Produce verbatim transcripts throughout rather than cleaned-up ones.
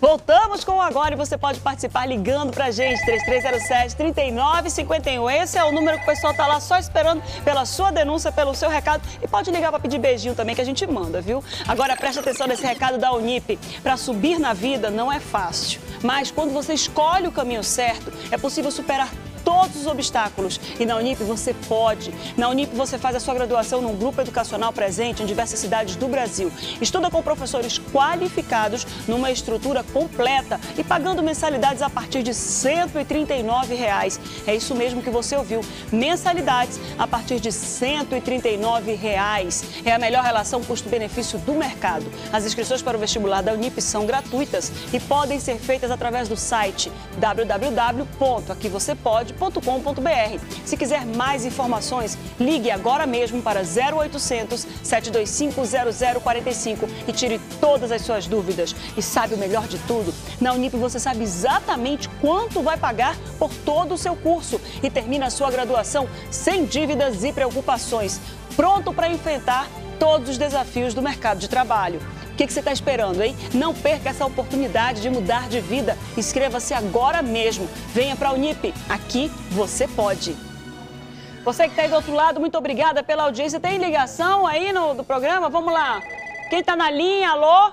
Voltamos com o Agora e você pode participar ligando pra gente, três três zero sete, três nove cinco um. Esse é o número que o pessoal tá lá só esperando pela sua denúncia, pelo seu recado. E pode ligar pra pedir beijinho também que a gente manda, viu? Agora preste atenção nesse recado da Unip. Pra subir na vida não é fácil, mas quando você escolhe o caminho certo, é possível superar todos os obstáculos. E na Unip você pode. Na Unip você faz a sua graduação num grupo educacional presente em diversas cidades do Brasil. Estuda com professores qualificados numa estrutura completa e pagando mensalidades a partir de cento e trinta e nove reais. É isso mesmo que você ouviu. Mensalidades a partir de cento e trinta e nove reais. É a melhor relação custo-benefício do mercado. As inscrições para o vestibular da Unip são gratuitas e podem ser feitas através do site w w w ponto aqui você pode ponto com ponto b r. Se quiser mais informações, ligue agora mesmo para zero oitocentos, sete dois cinco, zero zero quatro cinco e tire todas as suas dúvidas. E sabe o melhor de tudo? Na Unip você sabe exatamente quanto vai pagar por todo o seu curso e termina a sua graduação sem dívidas e preocupações, pronto para enfrentar todos os desafios do mercado de trabalho. O que, que você está esperando, hein? Não perca essa oportunidade de mudar de vida. Inscreva-se agora mesmo. Venha para a Unip. Aqui você pode. Você que está aí do outro lado, muito obrigada pela audiência. Tem ligação aí no do programa? Vamos lá. Quem está na linha? Alô?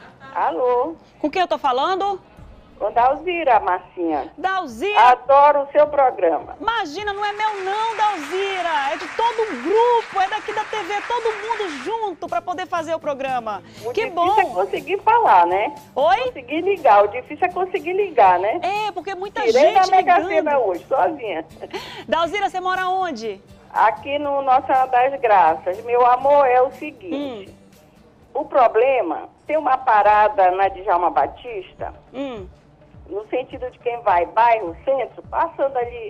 Alô? Com quem eu estou falando? Com Dalzira, Marcinha. Dalzira? Adoro o seu programa. Imagina, não é meu não, Dalzira. É de todo o grupo, é daqui da T V, todo mundo junto para poder fazer o programa. O que difícil bom. é conseguir falar, né? Oi? Conseguir ligar. O difícil é conseguir ligar, né? É, porque muita Tirei gente da Mega ligando. Sena hoje, sozinha. Dalzira, você mora onde? Aqui no Nossa Senhora das Graças. Meu amor, é o seguinte. Hum. O problema, tem uma parada na Djalma Batista... Hum. No sentido de quem vai bairro, centro, passando ali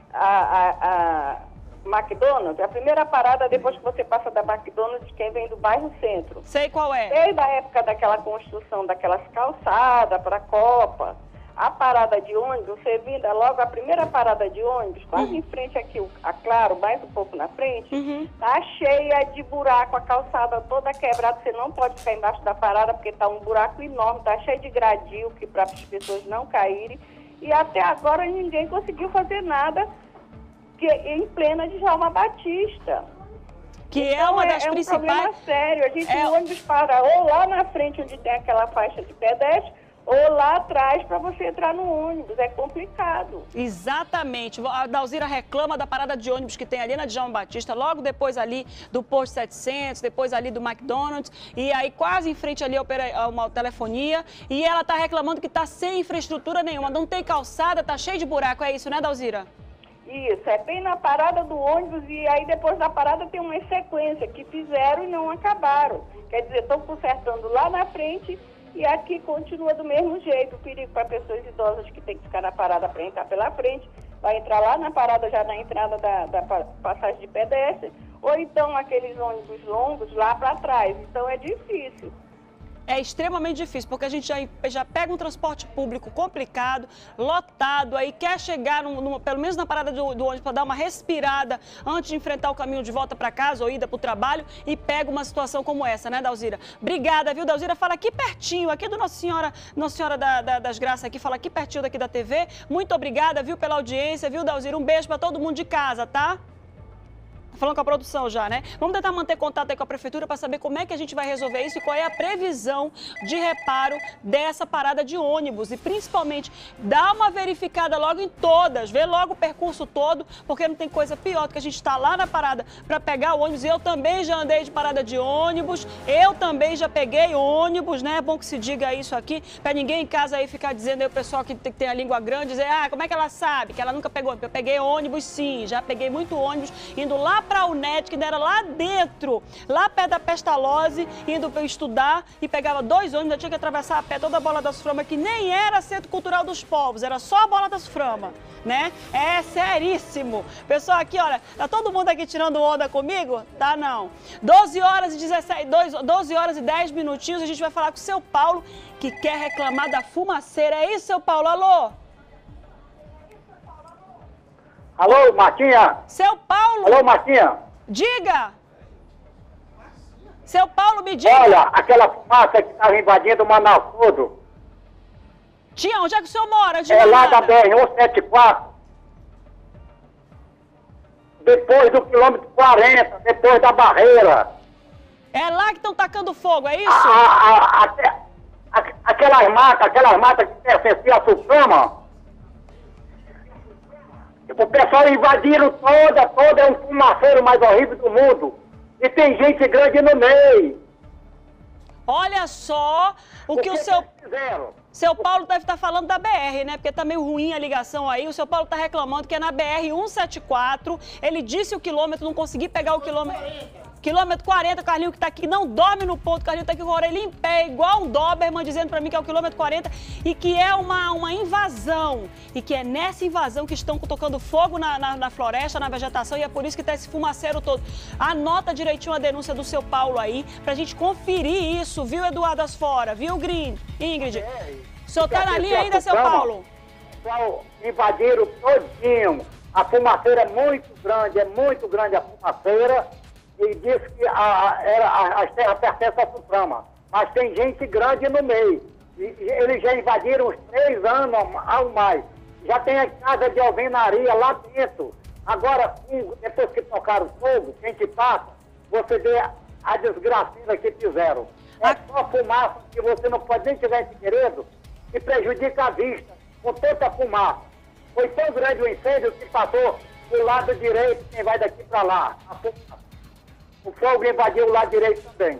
a, a, a McDonald's, a primeira parada depois que você passa da McDonald's, quem vem do bairro centro. Sei qual é. Desde a época daquela construção daquelas calçadas para a Copa, a parada de ônibus, você vinda logo, a primeira parada de ônibus, quase uhum. em frente aqui, a Claro, mais um pouco na frente, uhum. tá cheia de buraco, a calçada toda quebrada, você não pode ficar embaixo da parada porque tá um buraco enorme, tá cheio de gradil, que para as pessoas não caírem, e até agora ninguém conseguiu fazer nada que, em plena Djalma Batista. Que então, é uma é, das é um principais... problema sério, a gente, é... o ônibus para ou lá na frente onde tem aquela faixa de pedestre, ou lá atrás para você entrar no ônibus, é complicado. Exatamente. A Dalzira reclama da parada de ônibus que tem ali na Djalma Batista, logo depois ali do Posto setecentos, depois ali do McDonald's, e aí quase em frente ali a uma telefonia, e ela está reclamando que está sem infraestrutura nenhuma, não tem calçada, está cheio de buraco, é isso, né, Dalzira? Isso, é bem na parada do ônibus e aí depois da parada tem uma sequência que fizeram e não acabaram. Quer dizer, estão consertando lá na frente e aqui continua do mesmo jeito. O perigo para pessoas idosas que tem que ficar na parada para entrar pela frente, vai entrar lá na parada já na entrada da, da passagem de pedestre, ou então aqueles ônibus longos lá para trás. Então é difícil. É extremamente difícil, porque a gente já, já pega um transporte público complicado, lotado, aí quer chegar, no, no, pelo menos na parada do, do ônibus, para dar uma respirada antes de enfrentar o caminho de volta para casa ou ida para o trabalho e pega uma situação como essa, né, Dalzira? Obrigada, viu, Dalzira? Fala aqui pertinho, aqui do Nossa Senhora, Nossa Senhora da, da, das Graças, aqui, fala aqui pertinho daqui da T V. Muito obrigada, viu, pela audiência, viu, Dalzira? Um beijo para todo mundo de casa, tá? Falando com a produção já, né? Vamos tentar manter contato aí com a prefeitura para saber como é que a gente vai resolver isso e qual é a previsão de reparo dessa parada de ônibus. E principalmente, dá uma verificada logo em todas, vê logo o percurso todo, porque não tem coisa pior do que a gente estar lá na parada para pegar o ônibus. E eu também já andei de parada de ônibus, eu também já peguei ônibus, né? É bom que se diga isso aqui, para ninguém em casa aí ficar dizendo aí o pessoal que tem, que tem a língua grande, dizer, ah, como é que ela sabe que ela nunca pegou? Eu peguei ônibus sim, já peguei muito ônibus, indo lá para o N E T, que era lá dentro, lá perto da Pestalozzi, indo para estudar e pegava dois ônibus, eu tinha que atravessar a pé toda a Bola das Framas, que nem era Centro Cultural dos Povos, era só a Bola das Framas, né? É seríssimo. Pessoal, aqui, olha, tá todo mundo aqui tirando onda comigo? Tá, não. doze horas e dezessete, doze horas e dez minutinhos, a gente vai falar com o seu Paulo, que quer reclamar da fumaceira. É isso, seu Paulo? Alô? Alô, Martinha? Seu Paulo? Alô, Martinha? Diga! Seu Paulo, me diga! Olha, aquela fumaça que estava invadindo o Manaus todo. Tia, onde é que o senhor mora? De É lá da Manada? B R cento e setenta e quatro. Depois do quilômetro quarenta, depois da barreira. É lá que estão tacando fogo, é isso? A, a, a, a, a, aquelas matas, aquelas matas que pertenciam à Suprema. O pessoal invadiram toda, toda, é um fumaceiro mais horrível do mundo. E tem gente grande no meio. Olha só o que o seu... Seu Paulo deve estar falando da B R, né? Porque tá meio ruim a ligação aí. O seu Paulo tá reclamando que é na B R cento e setenta e quatro. Ele disse o quilômetro, não consegui pegar o quilômetro. Quilômetro quarenta, o Carlinho que tá aqui, não dorme no ponto. O Carlinho tá aqui com a orelha em pé, igual um Doberman, dizendo pra mim que é o quilômetro quarenta e que é uma, uma invasão. E que é nessa invasão que estão tocando fogo na, na, na floresta, na vegetação, e é por isso que tá esse fumaceiro todo. Anota direitinho a denúncia do seu Paulo aí, pra gente conferir isso, viu, Eduardo Asfora? Viu, Green? Ingrid? O senhor tá na linha ainda, seu Paulo? Pessoal, invadiram todinho. A fumaceira é muito grande, é muito grande a fumaceira. E disse que a, a, era, a, as terras pertencem à Suprema. Mas tem gente grande no meio. E, e eles já invadiram uns três anos ao mais. Já tem a casa de alvenaria lá dentro. Agora, depois que tocaram fogo, quem te passa, você vê a, a desgraceira que fizeram. É só fumaça que você não pode nem tiver esse segredo e prejudica a vista com tanta fumaça. Foi tão grande o incêndio que passou do lado direito, quem vai daqui para lá. A fumaça. O fogo invadiu o lado direito também.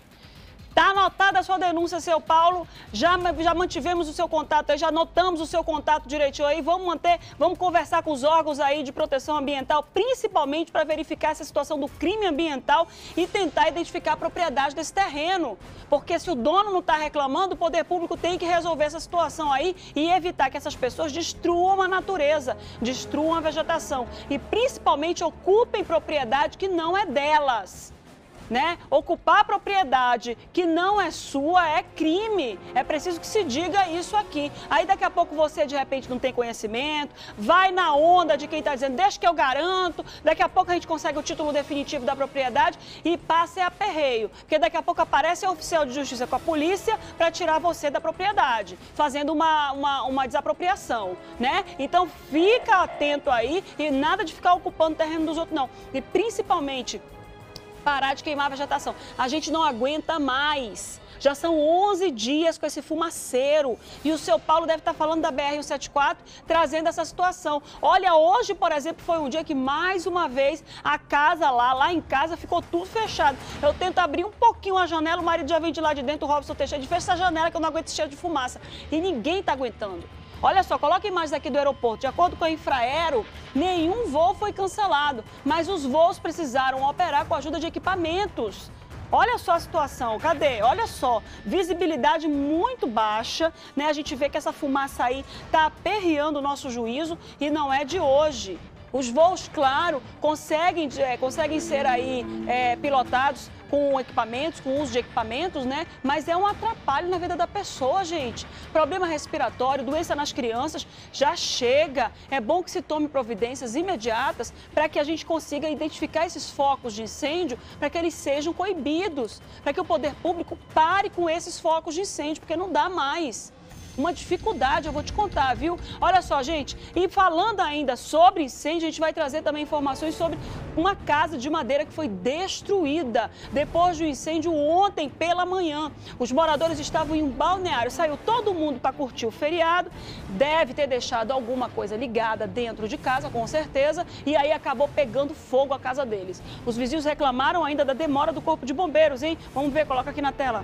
Tá anotada a sua denúncia, seu Paulo. Já, já mantivemos o seu contato aí, já anotamos o seu contato direitinho aí. Vamos manter, vamos conversar com os órgãos aí de proteção ambiental, principalmente para verificar essa situação do crime ambiental e tentar identificar a propriedade desse terreno. Porque se o dono não está reclamando, o poder público tem que resolver essa situação aí e evitar que essas pessoas destruam a natureza, destruam a vegetação e principalmente ocupem propriedade que não é delas. Né? Ocupar a propriedade que não é sua é crime. É preciso que se diga isso aqui. Aí daqui a pouco você de repente não tem conhecimento, vai na onda de quem está dizendo deixa que eu garanto, daqui a pouco a gente consegue o título definitivo da propriedade e passa a perreio. Porque daqui a pouco aparece o oficial de justiça com a polícia para tirar você da propriedade, fazendo uma, uma, uma desapropriação, né? Então fica atento aí e nada de ficar ocupando o terreno dos outros não. E principalmente parar de queimar a vegetação. A gente não aguenta mais. Já são onze dias com esse fumaceiro. E o seu Paulo deve estar falando da B R cento e setenta e quatro, trazendo essa situação. Olha, hoje, por exemplo, foi um dia que, mais uma vez, a casa lá, lá em casa, ficou tudo fechado. Eu tento abrir um pouquinho a janela, o marido já vem de lá de dentro, o Robson Teixeira, de fecha essa janela que eu não aguento esse cheiro de fumaça. E ninguém está aguentando. Olha só, coloca imagens aqui do aeroporto. De acordo com a Infraero, nenhum voo foi cancelado, mas os voos precisaram operar com a ajuda de equipamentos. Olha só a situação, cadê? Olha só, visibilidade muito baixa, né? A gente vê que essa fumaça aí tá aperreando o nosso juízo e não é de hoje. Os voos, claro, conseguem, é, conseguem ser aí é, pilotados com equipamentos, com uso de equipamentos, né? Mas é um atrapalho na vida da pessoa, gente. Problema respiratório, doença nas crianças, já chega. É bom que se tome providências imediatas para que a gente consiga identificar esses focos de incêndio, para que eles sejam coibidos, para que o poder público pare com esses focos de incêndio, porque não dá mais. Uma dificuldade, eu vou te contar, viu? Olha só, gente, e falando ainda sobre incêndio, a gente vai trazer também informações sobre uma casa de madeira que foi destruída depois do incêndio ontem pela manhã. Os moradores estavam em um balneário, saiu todo mundo para curtir o feriado, deve ter deixado alguma coisa ligada dentro de casa, com certeza, e aí acabou pegando fogo a casa deles. Os vizinhos reclamaram ainda da demora do Corpo de Bombeiros, hein? Vamos ver, coloca aqui na tela.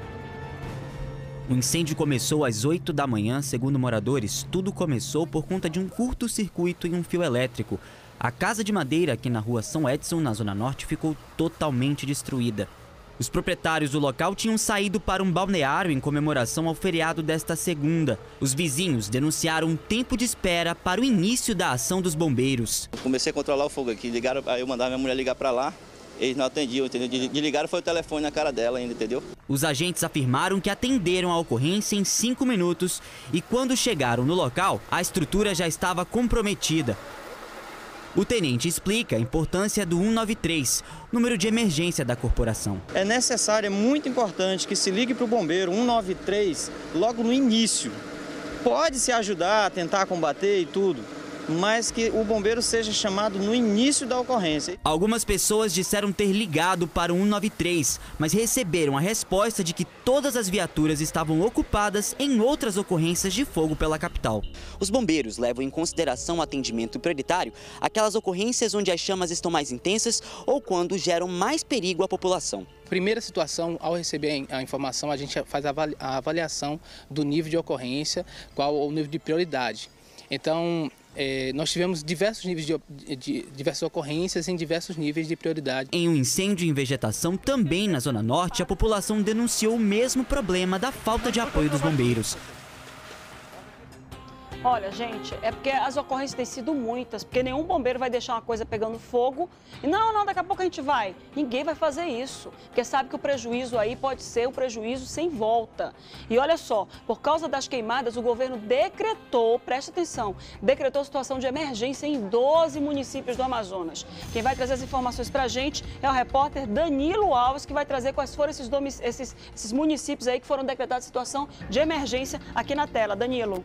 O incêndio começou às oito da manhã, segundo moradores. Tudo começou por conta de um curto-circuito em um fio elétrico. A casa de madeira aqui na rua São Edson, na Zona Norte, ficou totalmente destruída. Os proprietários do local tinham saído para um balneário em comemoração ao feriado desta segunda. Os vizinhos denunciaram um tempo de espera para o início da ação dos bombeiros. Eu comecei a controlar o fogo aqui, ligaram, aí eu mandava minha mulher ligar para lá. Eles não atendiam, entendeu? Desligaram foi o telefone na cara dela ainda, entendeu? Os agentes afirmaram que atenderam a ocorrência em cinco minutos e quando chegaram no local, a estrutura já estava comprometida. O tenente explica a importância do cento e noventa e três, número de emergência da corporação. É necessário, é muito importante que se ligue para o bombeiro cento e noventa e três logo no início. pode se ajudar a tentar combater e tudo, mas que o bombeiro seja chamado no início da ocorrência. Algumas pessoas disseram ter ligado para o um nove três, mas receberam a resposta de que todas as viaturas estavam ocupadas em outras ocorrências de fogo pela capital. Os bombeiros levam em consideração o atendimento prioritário aquelas ocorrências onde as chamas estão mais intensas ou quando geram mais perigo à população. Primeira situação, ao receber a informação, a gente faz a avaliação do nível de ocorrência, qual o nível de prioridade. Então, É, nós tivemos diversos níveis de, de diversas ocorrências em diversos níveis de prioridade. Em um incêndio em vegetação também na Zona Norte, a população denunciou o mesmo problema da falta de apoio dos bombeiros. Olha, gente, é porque as ocorrências têm sido muitas, porque nenhum bombeiro vai deixar uma coisa pegando fogo e não, não, daqui a pouco a gente vai. Ninguém vai fazer isso, porque sabe que o prejuízo aí pode ser um prejuízo sem volta. E olha só, por causa das queimadas, o governo decretou, presta atenção, decretou situação de emergência em doze municípios do Amazonas. Quem vai trazer as informações pra gente é o repórter Danilo Alves, que vai trazer quais foram esses, esses, esses municípios aí que foram decretados situação de emergência aqui na tela. Danilo.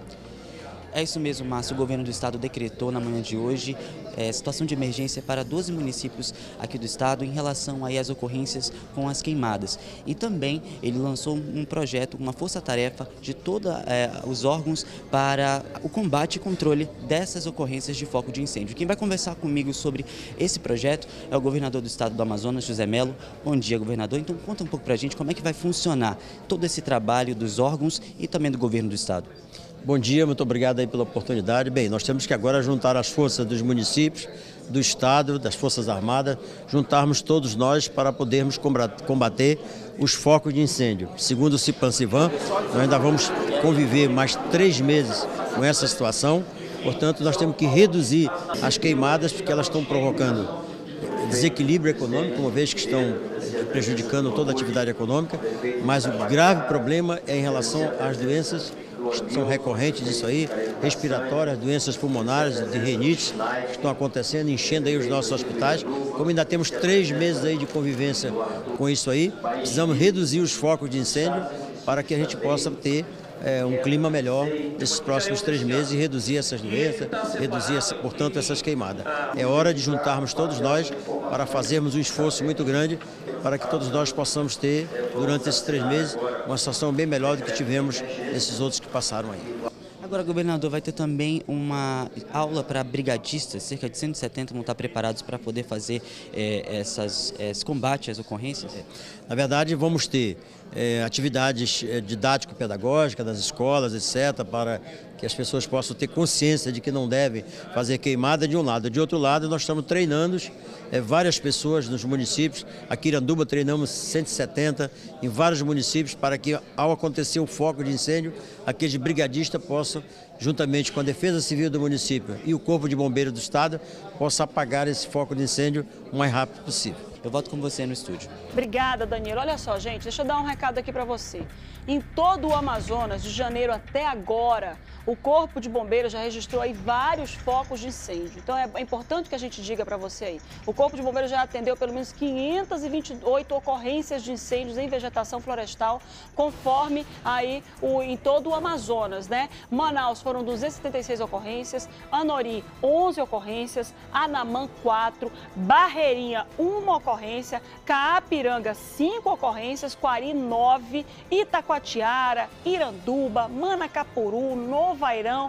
É isso mesmo, Márcio. O governo do estado decretou na manhã de hoje é, situação de emergência para doze municípios aqui do estado em relação aí às ocorrências com as queimadas. E também ele lançou um projeto, uma força-tarefa de todos é, os órgãos para o combate e controle dessas ocorrências de foco de incêndio. Quem vai conversar comigo sobre esse projeto é o governador do estado do Amazonas, José Melo. Bom dia, governador. Então conta um pouco para a gente como é que vai funcionar todo esse trabalho dos órgãos e também do governo do estado. Bom dia, muito obrigado aí pela oportunidade. Bem, nós temos que agora juntar as forças dos municípios, do Estado, das Forças Armadas, juntarmos todos nós para podermos combater os focos de incêndio. Segundo o Cipan-Civan, nós ainda vamos conviver mais três meses com essa situação, portanto nós temos que reduzir as queimadas porque elas estão provocando desequilíbrio econômico, uma vez que estão prejudicando toda a atividade econômica, mas o grave problema é em relação às doenças que são recorrentes disso aí, respiratórias, doenças pulmonares, de rinite, que estão acontecendo, enchendo aí os nossos hospitais. Como ainda temos três meses aí de convivência com isso aí, precisamos reduzir os focos de incêndio para que a gente possa ter é, um clima melhor nesses próximos três meses e reduzir essas doenças, reduzir, portanto, essas queimadas. É hora de juntarmos todos nós para fazermos um esforço muito grande para que todos nós possamos ter, durante esses três meses, uma situação bem melhor do que tivemos nesses outros que passaram aí. Agora, governador, vai ter também uma aula para brigadistas, cerca de cento e setenta vão estar preparados para poder fazer é, essas, esse combate às ocorrências? Na verdade, vamos ter é, atividades é, didático-pedagógicas das escolas, etcétera, para que as pessoas possam ter consciência de que não devem fazer queimada de um lado. De outro lado, nós estamos treinando é, várias pessoas nos municípios. Aqui em Iranduba treinamos cento e setenta em vários municípios para que, ao acontecer o foco de incêndio, aqueles brigadistas possam, juntamente com a Defesa Civil do município e o Corpo de Bombeiros do Estado, possam apagar esse foco de incêndio o mais rápido possível. Eu volto com você no estúdio. Obrigada, Danilo. Olha só, gente, deixa eu dar um recado aqui para você. Em todo o Amazonas, de janeiro até agora, o Corpo de Bombeiros já registrou aí vários focos de incêndio. Então é importante que a gente diga para você aí. O Corpo de Bombeiros já atendeu pelo menos quinhentas e vinte e oito ocorrências de incêndios em vegetação florestal, conforme aí o, em todo o Amazonas, né? Manaus foram duzentas e setenta e seis ocorrências, Anori onze ocorrências, Anamã quatro, Barreirinha uma ocorrência, Caapiranga cinco ocorrências, Quari nove, Itacoatiara, Iranduba, Manacapuru, Novairão,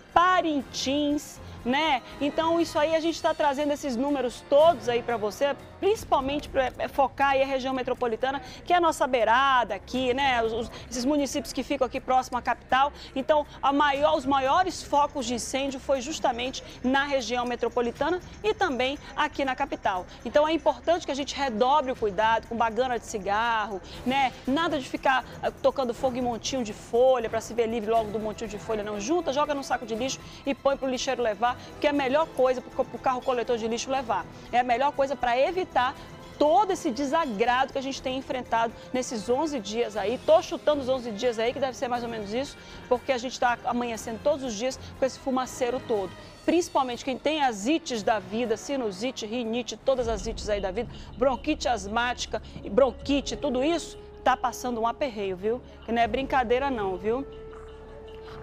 Parintins, né? Então isso aí a gente está trazendo esses números todos aí para você, principalmente para focar aí a região metropolitana, que é a nossa beirada aqui, né? Os, os, esses municípios que ficam aqui próximo à capital. Então a maior, os maiores focos de incêndio foi justamente na região metropolitana e também aqui na capital. Então é importante que a gente redobre o cuidado com bagana de cigarro, né? Nada de ficar uh, tocando fogo em montinho de folha para se ver livre logo do montinho de folha, não. Junta, joga no saco de lixo e põe para o lixeiro levar, que é a melhor coisa para o carro coletor de lixo levar. É a melhor coisa para evitar todo esse desagrado que a gente tem enfrentado nesses onze dias aí. Tô chutando os onze dias aí, que deve ser mais ou menos isso, porque a gente está amanhecendo todos os dias com esse fumaceiro todo. Principalmente quem tem as ites da vida, sinusite, rinite, todas as ites aí da vida, bronquite asmática, bronquite, tudo isso, tá passando um aperreio, viu? Que não é brincadeira não, viu?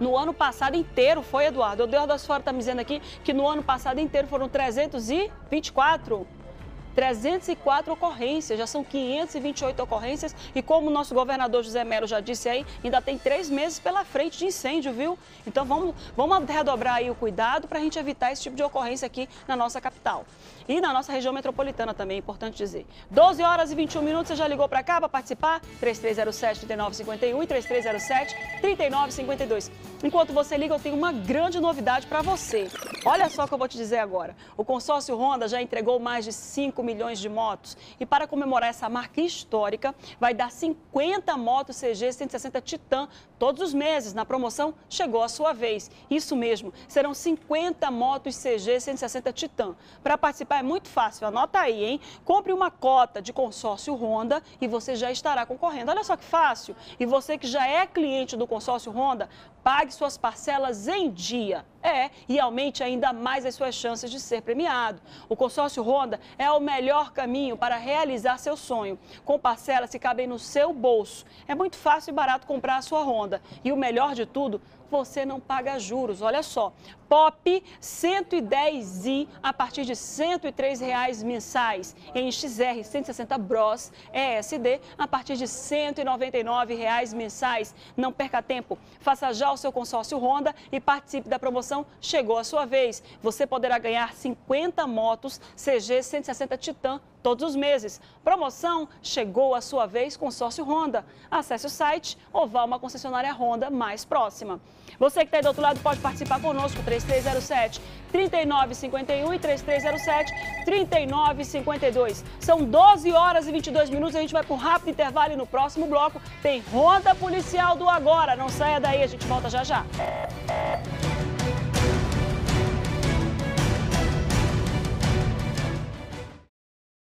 No ano passado inteiro foi, Eduardo. O Eduardo Asfora está me dizendo aqui que no ano passado inteiro foram trezentos e vinte e quatro. trezentas e quatro ocorrências, já são quinhentas e vinte e oito ocorrências e como o nosso governador José Melo já disse aí, ainda tem três meses pela frente de incêndio, viu? Então vamos, vamos redobrar aí o cuidado para a gente evitar esse tipo de ocorrência aqui na nossa capital. E na nossa região metropolitana também, é importante dizer. doze horas e vinte e um minutos, você já ligou para cá para participar? três três zero sete, três nove cinco um e três três zero sete, três nove cinco dois. Enquanto você liga, eu tenho uma grande novidade para você. Olha só o que eu vou te dizer agora. O consórcio Honda já entregou mais de cinco milhões de motos e para comemorar essa marca histórica, vai dar cinquenta motos C G cento e sessenta Titan todos os meses. Na promoção, chegou a sua vez. Isso mesmo, serão cinquenta motos C G cento e sessenta Titan. Para participar é muito fácil, anota aí, hein? Compre uma cota de consórcio Honda e você já estará concorrendo. Olha só que fácil. E você que já é cliente do consórcio Honda, pague suas parcelas em dia. É, e aumente ainda mais as suas chances de ser premiado. O consórcio Honda é o melhor caminho para realizar seu sonho, com parcelas que cabem no seu bolso. É muito fácil e barato comprar a sua Honda. E o melhor de tudo, você não paga juros. Olha só, Pop cento e dez i a partir de cento e três reais mensais. Em X R cento e sessenta Bros E S D a partir de cento e noventa e nove reais mensais. Não perca tempo, faça já o seu consórcio Honda e participe da promoção Chegou a Sua Vez. Você poderá ganhar cinquenta motos C G cento e sessenta Titan todos os meses. Promoção Chegou a Sua Vez Consórcio Honda. Acesse o site ou vá a uma concessionária Honda mais próxima. Você que está aí do outro lado pode participar conosco, três três zero sete, três nove cinco um e três três zero sete, três nove cinco dois. São doze horas e vinte e dois minutos, a gente vai para um rápido intervalo e no próximo bloco tem Ronda Policial do Agora. Não saia daí, a gente volta já já.